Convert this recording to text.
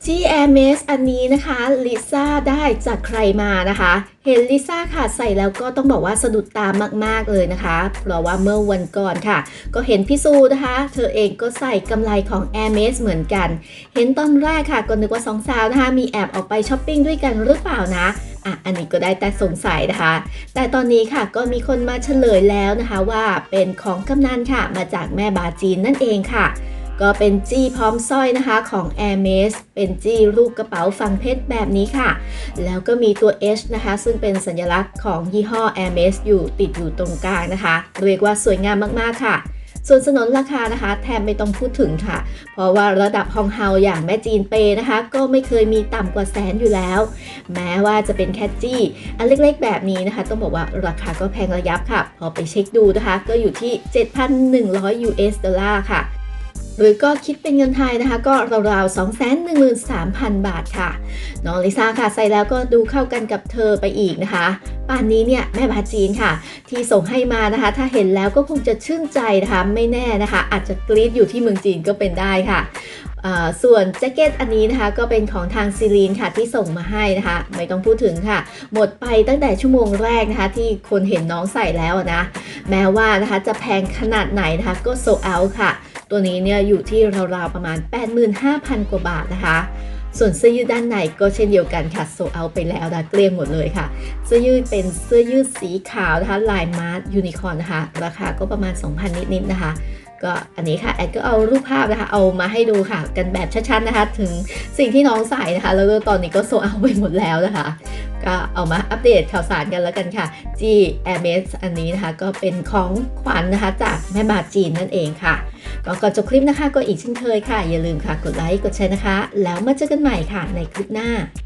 ที่ Hermes อันนี้นะคะลิซ่าได้จากใครมานะคะเห็นลิซ่าค่ะใส่แล้วก็ต้องบอกว่าสะดุดตามากๆเลยนะคะเพราะว่าเมื่อวันก่อนค่ะก็เห็นพี่ซูนะคะเธอเองก็ใส่กำไลของ Hermes เหมือนกันเห็นตอนแรกค่ะก็นึกว่าสองสาวนะคะมีแอบออกไปช้อปปิ้งด้วยกันหรือเปล่านะอันนี้ก็ได้แต่สงสัยนะคะแต่ตอนนี้ค่ะก็มีคนมาเฉลยแล้วนะคะว่าเป็นของกำนันค่ะมาจากแม่บาจีนนั่นเองค่ะก็เป็นจี้พร้อมสร้อยนะคะของ Hermes เป็นจี้รูปกระเป๋าฝังเพชรแบบนี้ค่ะแล้วก็มีตัว H นะคะซึ่งเป็นสัญลักษณ์ของยี่ห้อ Hermes อยู่ติดอยู่ตรงกลางนะคะเรียกว่าสวยงามมากๆค่ะส่วนสนนราคานะคะแทบไม่ต้องพูดถึงค่ะเพราะว่าระดับฮองเฮาอย่างแม่จีนเปนะคะก็ไม่เคยมีต่ำกว่าแสนอยู่แล้วแม้ว่าจะเป็นแคทจี้อันเล็กๆแบบนี้นะคะต้องบอกว่าราคาก็แพงระยับค่ะพอไปเช็คดูนะคะก็อยู่ที่ 7,100 US ดอลลาร์ค่ะหรือก็คิดเป็นเงินไทยนะคะก็ราวๆ 213,000 บาทค่ะน้องลิซ่าค่ะใส่แล้วก็ดูเข้ากันกับเธอไปอีกนะคะป่านนี้เนี่ยแม่บาจีนค่ะที่ส่งให้มานะคะถ้าเห็นแล้วก็คงจะชื่นใจนะคะไม่แน่นะคะอาจจะกรี๊ดอยู่ที่เมืองจีนก็เป็นได้ค่ะส่วนแจ็คเก็ตอันนี้นะคะก็เป็นของทางซีลีนค่ะที่ส่งมาให้นะคะไม่ต้องพูดถึงค่ะหมดไปตั้งแต่ชั่วโมงแรกนะคะที่คนเห็นน้องใส่แล้วนะแม้ว่านะคะจะแพงขนาดไหนนะคะก็โซเอาค่ะตัวนี้เนี่ยอยู่ที่ราวๆประมาณ 85,000 กว่าบาทนะคะส่วนเสื้อยืดด้านในก็เช่นเดียวกันค่ะโซเอาไปแล้วนะเกลี้ยงหมดเลยค่ะเสื้อยืดเป็นเสื้อยืดสีขาวนะคะลายมาร์สยูนิคอร์นนะคะราคาก็ประมาณ 2,000 นิดๆนะคะก็อันนี้ค่ะแอดก็เอารูปภาพนะคะเอามาให้ดูค่ะกันแบบชัดๆนะคะถึงสิ่งที่น้องใส่นะคะแล้วก็ตอนนี้ก็โซเอาไปหมดแล้วนะคะก็เอามาอัปเดตข่าวสารกันแล้วกันค่ะจี Hermes อันนี้นะคะก็เป็นของขวัญนะคะจากแม่บาจีนนั่นเองค่ะก็ก่อนจบคลิปนะคะก็อีกเช่นเคยค่ะอย่าลืมค่ะกดไลค์กดแชร์นะคะแล้วมาเจอกันใหม่ค่ะในคลิปหน้า